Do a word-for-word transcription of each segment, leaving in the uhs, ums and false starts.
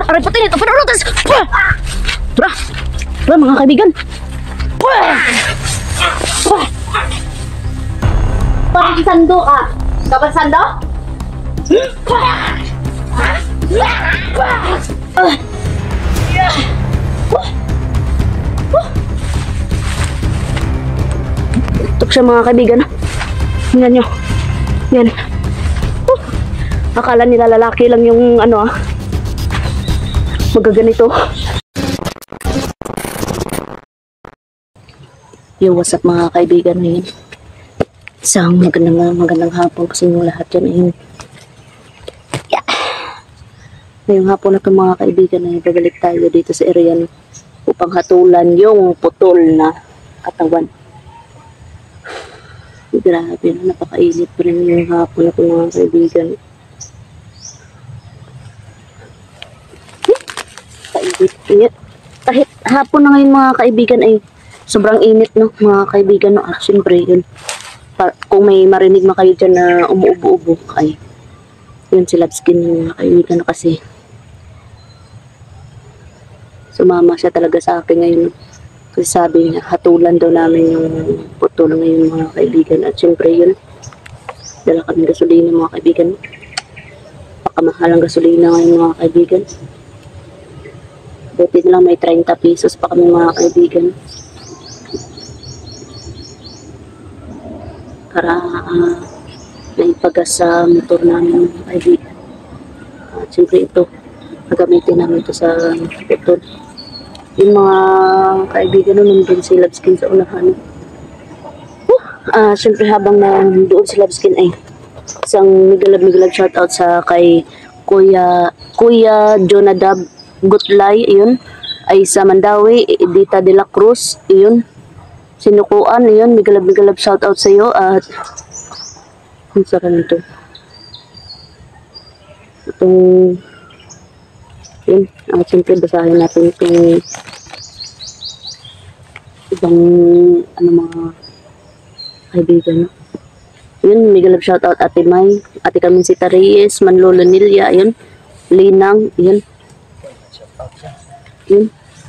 Aray pati nito, panurutas! Tara! Tara mga kaibigan! Parang sando ka. Kapag sando? Tuk siya mga kaibigan. Tingnan nyo. Yan. Akala nila lalaki lang yung ano ah. Magaganito. Yo, what's up mga kaibigan ngayon? Isang magandang magandang hapon kasi yung lahat yan ayun. Yeah. Ngayong hapon na ito mga kaibigan ay babalik tayo dito sa area no, upang hatulan yung putol na katawan. Grabe na, napakainit pa rin yung hapon na ito mga kaibigan. Kainit. Kahit hapon na ngayon mga kaibigan ay sobrang init no mga kaibigan no. At syempre yun, pa, kung may marinig na kayo dyan na umuubo-ubo ay yun si Labskin mga kaibigan no, kasi sumama siya talaga sa akin ngayon no. Kasi sabi niya hatulan daw namin yung putol ngayon mga kaibigan. At syempre yun, dala kami gasolina mga kaibigan. Pakamahal ang gasolina ngayon mga kaibigan. Buti na lang may thirty pesos pa kami mga kaibigan. Para uh, naipagas sa motor namin mga kaibigan. At syempre ito, nagamitin namin ito sa putol. Yung mga kaibigan nun, nandun si Labskin sa unahan. Uh, uh, syempre habang nandoon si Labskin ay isang migalab-migalab shoutout sa kay Kuya Kuya Jonadab Gutlay, yun, ay sa Mandawi, Edita de la Cruz, yun, Sinukuan, yun, migalab-migalab shoutout sa iyo. At ang sarap nito. Itong yun, at siyempre basahin natin itong ibang ano mga kaibigan no? Yun, migalab shoutout Ate May, Ate Kaminsita Reyes, Manlolo Nilya, yun, Linang, yun, yun,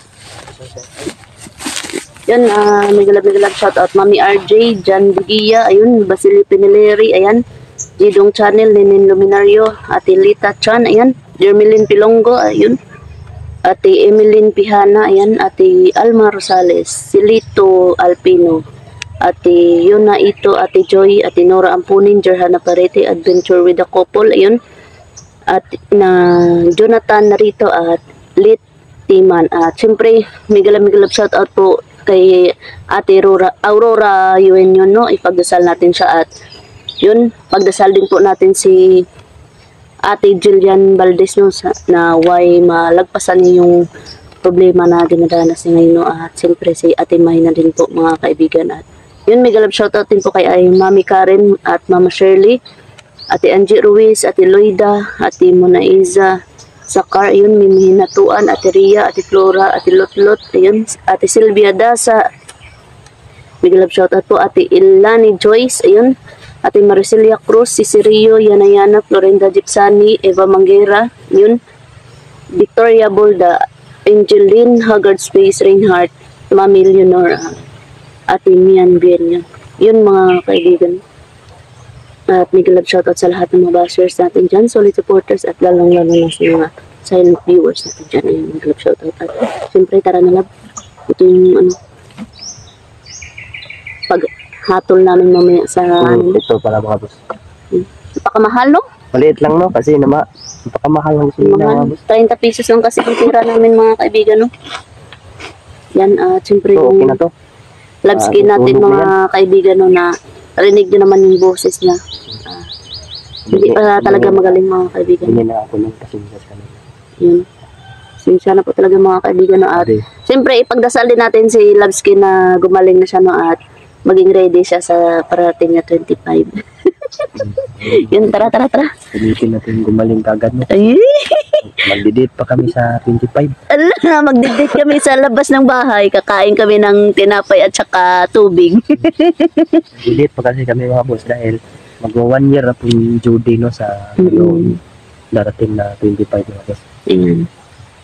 yun, uh, migalab-migalab shoutout Mami R J, Jan Bugia, ayun, Basili Pinileri, ayan, Jidong Channel, Ninin Luminario, Ate Lita Chan, ayan, Jermeline Pilongo, ayun, Ate Emeline Pihana, ayan, Ate Alma Rosales, Silito Alpino, Ate Yuna Ito, Ate Joy, Ate Nora Ampunin, Jerhana Parete, Adventure with a Couple, ayun, at na Jonathan Narito at Lit Timan. At syempre, migalab-migalab shoutout po kay Ate Aurora, Aurora yun yun, no? Ipagdasal natin siya. At yun, pagdasal din po natin si Ate Jillian Valdez, no? Sa, na why malagpasan niya yung problema na dinadanas niya ngayon, no? At syempre si Ate May na din po mga kaibigan. At yun, migalab shoutout din po kay ay Mami Karen at Mama Shirley, Ate Angie Ruiz, Ate Loida, Ate Monaiza Sakar, ayun, Mimi Hinatuan, Ate Ria, Ate Flora, Ate Lotlot, ayun, Ate Silvia Dasa, migalab shoutout po, Ate Ilani Joyce, ayun, Ate Maricilia Cruz, Cici Rio, Yanayana, Florinda Gipsani, Eva Manguera, yun, Victoria Bolda, Angeline Haggard Space, Reinhardt, Mami Leonora, Ate Mian Bien, yun, yun mga kaibigan. At migalab shoutout sa lahat ng mga bashers natin dyan, solid supporters, at lalong-lalo na sa mga silent viewers natin dyan. Ayun, migalab shoutout. At siyempre, tara na lab. Ito yung ano, paghatol namin mamaya sa hmm, ano. Ito para mga boss. Hmm. Napakamahal, no? Maliit lang, no? Kasi nama, napakamahal lang sila mga boss. thirty pesos lang kasi ang tira namin mga kaibigan, no? Yan, at uh, siyempre so, okay yung na to. Labskin uh, natin mga kaibigan, no, na rinig nyo naman yung boses niya. Uh, hindi pa talaga magaling mga kaibigan. Hindi na ako ng pasensya sa kanila. Yun. Pasensya na po talaga mga kaibigan. No? At siyempre, ipagdasal din natin si Labskin na gumaling na siya, no? At maging ready siya sa parating na twenty-five. Yun, tara, tara, tara. Pilitin natin gumaling kagad, no? Ay! Magdidate pa kami sa twenty-five. Ala, magdidate kami sa labas ng bahay. Kakain kami ng tinapay at saka tubig. Magdidate pa kasi kami mga boss dahil magwa one year na po yung due day, no, sa mm -hmm. darating na twenty-five mga boss. Ayan.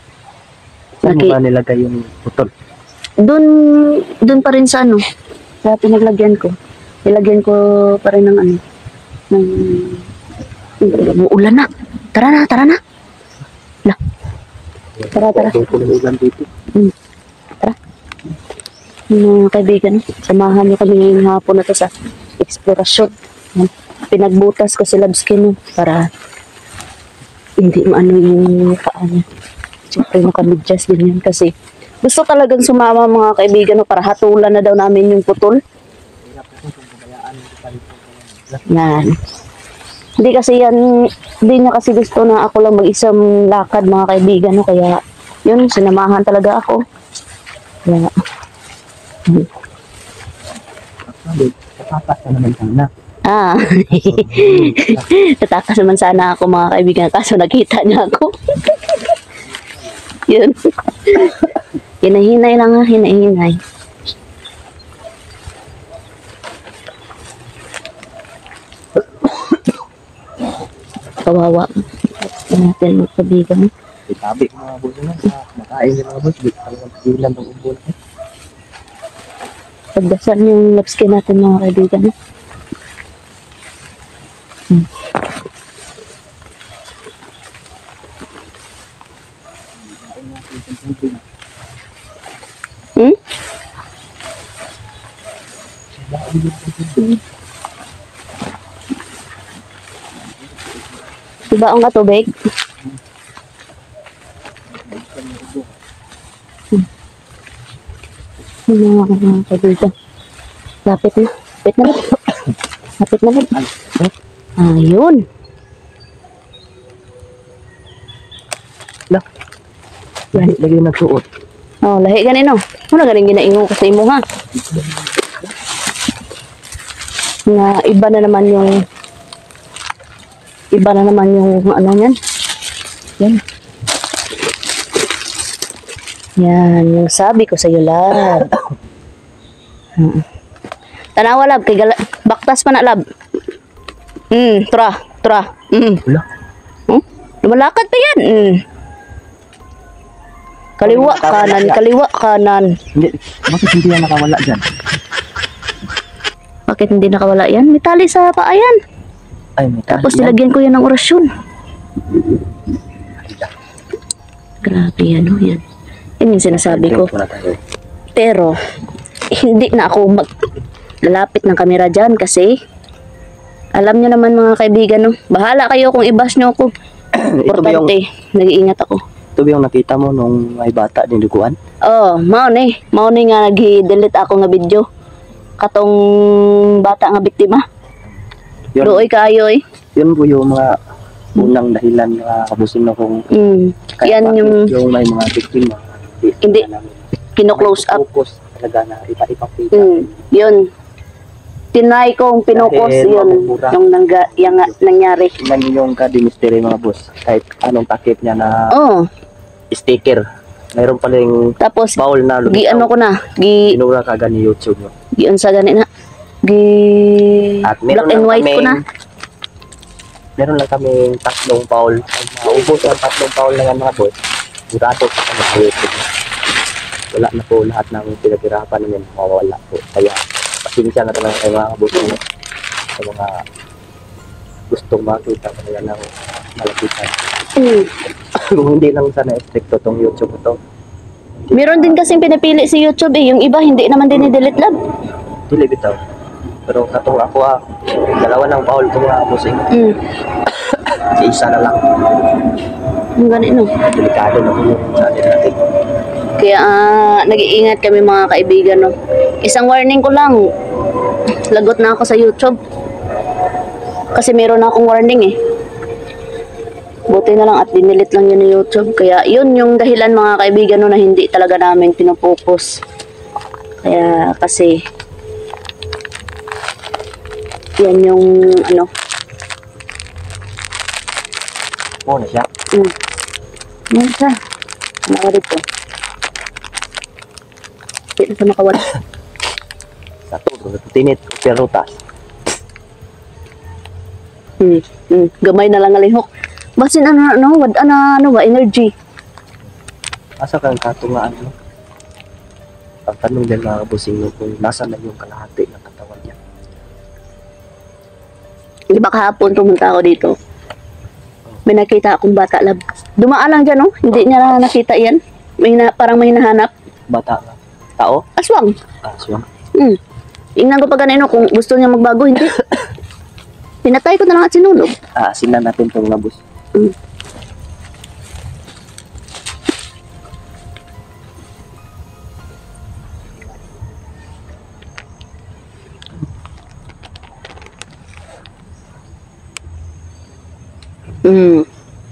Saan mo Lagi- ba nilagay yung putol? Doon, doon pa rin sa ano, sa pinaglagyan ko. Nilagyan ko pa rin ng ano, ng, umuulan na. Tara na, tara na. La. Tara, tara. Yung ulan dito. Hmm. Tara. Mga kaibigan, samahan niyo kami ngayong hapon na to sa eksplorasyon. Yan. Pinagbutas ko si Labsky no, para hindi maano yung paa niya. Siyempre nakamedyas din yan kasi gusto talagang sumama mga kaibigan no, para hatulan na daw namin yung putol. Yan. Hindi kasi yan, hindi niya kasi gusto na ako lang mag-isang lakad mga kaibigan no, kaya yun, sinamahan talaga ako. Kaya, Tatakas na naman sana. ah, tatakas naman sana ako mga kaibigan kaso nakita niya ako. Yun. Hinahinay lang nga, hinahinay. Kawawa. Ito natin mga kaibigan. Itabi ko mga boss na. Makain yung mga boss. Di ka lang pigilan ng ubo na. Pagdasan yung lapskin natin mga kaibigan. Hmm. Hmm? Diba ang katubig? Hmm. Yung mga mga kaibigan. Lapit na. Lapit na lang. Lapit na lang. Ayun. Lah. Lahi lagi nagsuot. Oh, lahi ganin no. Ano ganing ginaingo ko sa imo ha? Na iba na naman yung iba na naman yung ano niyan. Yan. Yan, yung sabi ko sa iyo, lab. Hmm. Tanawa, lab. Kay gala- baktas pa na, lab. Hmm, tura, tura. Hmm. Wala. Hmm? Lumalakad pa yan. Hmm. Kaliwa, kanan, kaliwa, kanan. Hindi. Bakit hindi yan nakawala dyan? Bakit hindi nakawala yan? May tali sa paa yan. Ay, may Tapos kahit yan. nilagyan ko yan ng orasyon. Grabe yan, oh, yan. Yan yung sinasabi ko. Drink muna tayo. Pero, hindi na ako mag lalapit ng kamera dyan kasi alam nyo naman mga kaibigan, no? Bahala kayo kung i-bash nyo ako. Ito ba yung, Importante, nag-iingat ako. ito ba yung nakita mo nung may bata din duguan? Oh, mao ni. Mao ni nga nag-delete ako nga video. Katong bata nga biktima. Yun, Luoy kayo eh. yun po yung mga unang dahilan na kabusin na kung Mm. kaya Yan bakit yung yung may mga biktima. Hindi. kino-close up. Focus talaga na ipa-ipakita. Mm. Yun. Tinry kong pinokos Dahil yun. mabubura. Yung, nangga, yung nangyari. Tingnan niyo yung ka-mystery mga boss. Kahit anong takip niya na Oh. sticker. Mayroon pala yung Tapos, bawal na gi ano ko na. Gi, Pinura ka agad ni YouTube. No? gi unsa gani na. Gi, At black meron and lang white ko kaming- na. Meron lang kami tatlong foul. Pag maubos ang tatlong foul na yan mga boss, burado sa kami sa YouTube. Wala na po lahat ng pinaghirapan namin mawawala po. Kaya pasensya na talaga kayo mga boss no? Sa mga gustong makita talaga ng malapitan. Mm. Kung hindi lang sana estricto tong YouTube ito. Meron din kasing pinipili si YouTube eh. Yung iba hindi naman din i-delete lab. Dili bitaw. Pero katong ako ah, dalawa ng foul ko mga boss. Eh. Mm. Sa isa na lang. Yung gani no. Delikado na po yung channel natin. Kaya ah, nag-iingat kami mga kaibigan no. Isang warning ko lang. Lagot na ako sa YouTube. Kasi meron na akong warning eh. Buti na lang at dinilit lang yun ng YouTube. Kaya yun yung dahilan mga kaibigan no, na hindi talaga namin pinopokus. Kaya kasi yan yung ano. Oo na siya. Mm. Yan siya. Ano dito? Hindi na siya makawala. Sa to, tinit, pero tas. Hmm. Hmm. Gamay na lang alihok. Basin ano ano wad ana ano ba energy. Asa kang katungaan mo? Ang tanong din mga kabusing mo kung nasa na yung kalahati ng katawan niya. Di ba kahapon pumunta ako dito? May nakita akong bata lab. Dumaan lang dyan, oh. Hindi niya na nakita yan. May na, parang may nahanap. Bata nga. Tao? Aswang. Ah, siya. Hmm. Ingnan ko pa ganino kung gusto niya magbago, hindi. Pinatay ko na lang at sinunog. Ah, sila natin itong nabus. Hmm. Hmm.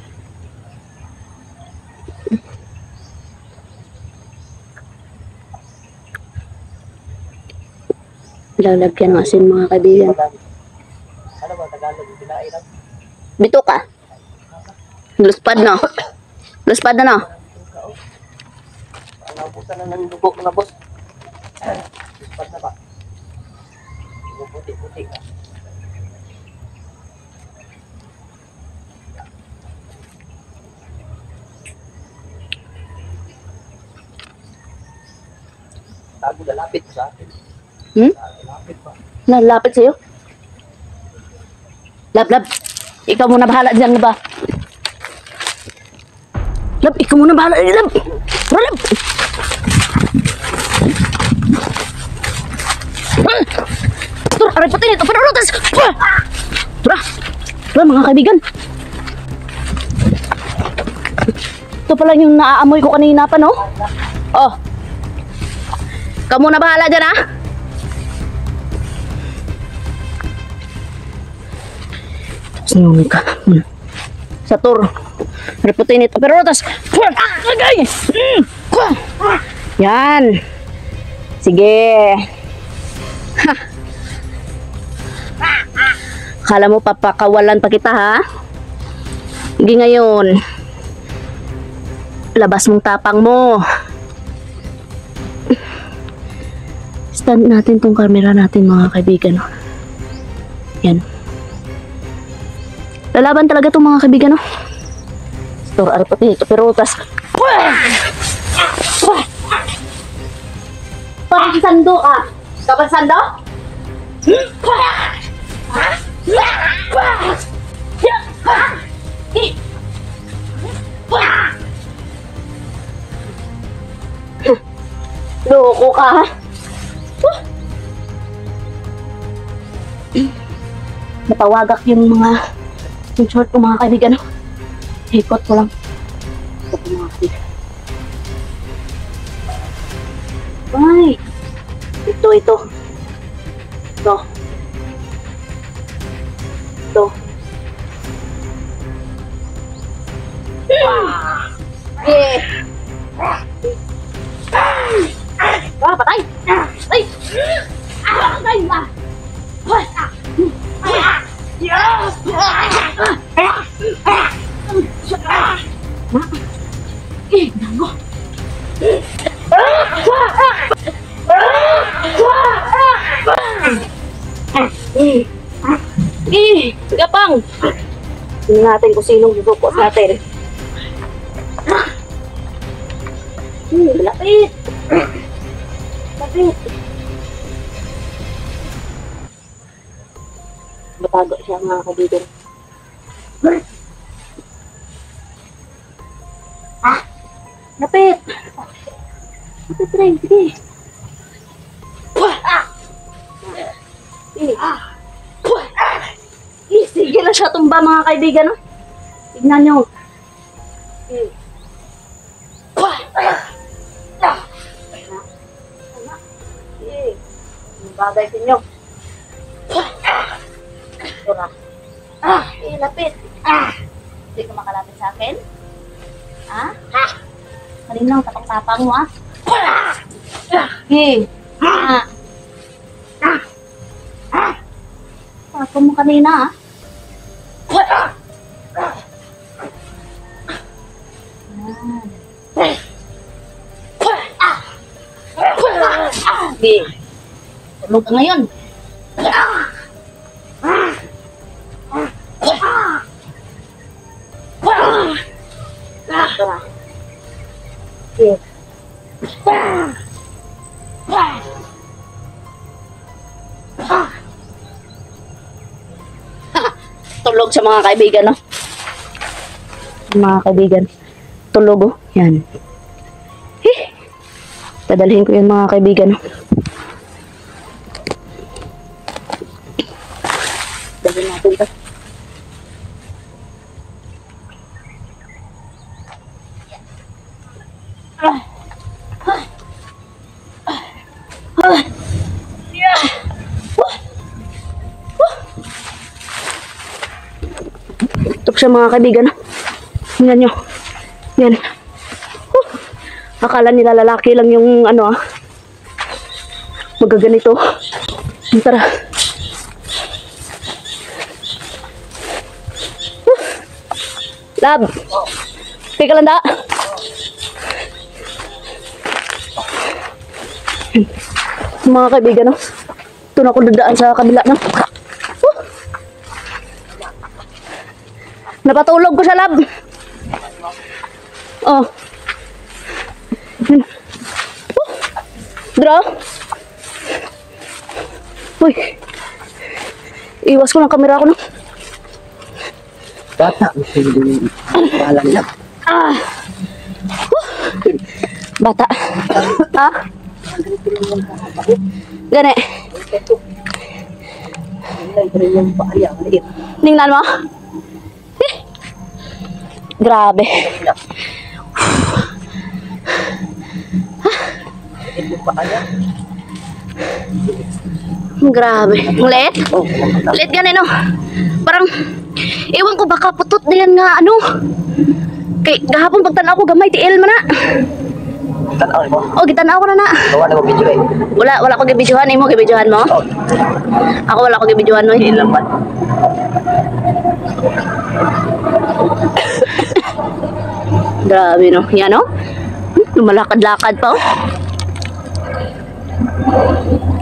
Lalagyan ng asin mga kaibigan. Ano ba Tagalog yung binain lang? Bito ka. Luspad na. Luspad na no. Ang nabusan na ng dugo mga boss. Ispat na ba? Yung puti-puti ka. Tago na lapit sa atin. Hmm? Lapit pa. Nalapit sa'yo. Lab, lab. Ikaw muna bahala dyan, ba? Lab, ikaw muna bahala. Lab. Tara, lab. Tara, aray pati nito. Pero rotas. Tara. Tara, mga kaibigan. Ito pala yung naaamoy ko kanina pa, no? Oh. Ikaw muna bahala dyan, ha? Sinunod ka. Sa tour. Reputin ito. Pero rotas. Agay! Yan. Sige. Ha. Kala mo papakawalan pa kita, ha? Sige ngayon. Labas mong tapang mo. Stand natin tong camera natin mga kaibigan. Yan. Lalaban talaga itong mga kaibigan, no? Store, ari pati ito, pero utas. Parang sando ka. Kapag sando? Loko ka, ha? Natawagak yung mga yung short ko mga kaibigan, no? Hikot ko lang. Ito po mga kaibigan. Ay! Ito, ito. Ito. Ito. Eh! Ah, patay! Ay! Ah, patay ba? Eh, nango. Eh, gapang. Tingnan natin kung sinong susuko sa atin. Hmm, lapit. Lapit. Batago siya mga kaibigan. Ah! Lapit! Lapit rin, sige. Ah! Eh. Eh, sige na siya tumba mga kaibigan. No? Tignan nyo. Eh. Eh. Ang bagay sa inyo. Tura. Ah, eh, lapit. Ah, hindi ka makalapit sa akin? Ha? Ha? Kanina ang tapang-tapang mo, ha? Eh. Ah. Ah. Ah. Tapang mo kanina, ha? Eh. Tulog ka ngayon. Tara. Yes. Tulog sa mga kaibigan, no? Mga kaibigan. Tulog, oh. Yan. Eh. Dadalhin ko yung mga kaibigan, no? Dalhin natin ito. Tok siya mga kaibigan. Tingnan nyo. Yan. Huh. Akala nila lalaki lang yung ano ah. Magaganito. Tara. Huh. Lab. Teka lang da. Mga kaibigan no. Ito na ako dadaan sa kabila no. Huh. Napatulog ko sa lab. Oh. Oh. Dra. Uy. Iwas ko ng kamera ko no. Bata, hindi palang lang. Ah. Uh. Bata. Ha? Gani. Tingnan mo. Eh. Grabe. Grabe. Let? Let gani no. Parang ewan ko baka putot diyan nga ano. Kay gahapon pagtanaw ko gamay tiil man na. Tanaw mo. Oh, gitanaw ko na na. Gawa na mo video eh. Wala, wala ko gibidyohan. Imo gibidyohan mo? Oh, Ako wala ko gibidyohan mo. hindi lang man. Grabe no. Yan no. Hmm, lumalakad-lakad pa oh.